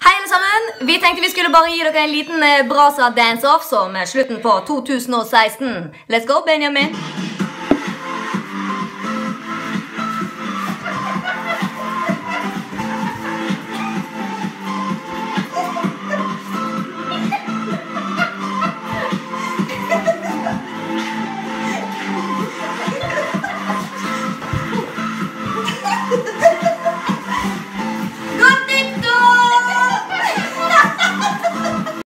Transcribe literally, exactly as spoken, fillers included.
Hei alle sammen! Vi tenkte vi skulle bare gi dere en liten eh, brasa dance-off som er slutten på to tusen og seksten. Let's go, Benjamin!